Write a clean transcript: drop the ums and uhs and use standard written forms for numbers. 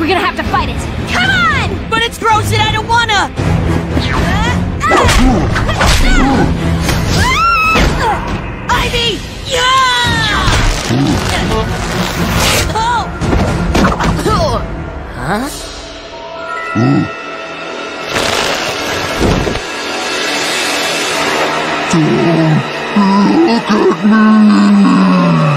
gonna have to fight it. Come on! But it's gross and I don't wanna! Ivy! Yeah! Oh! Huh? Don't look at me!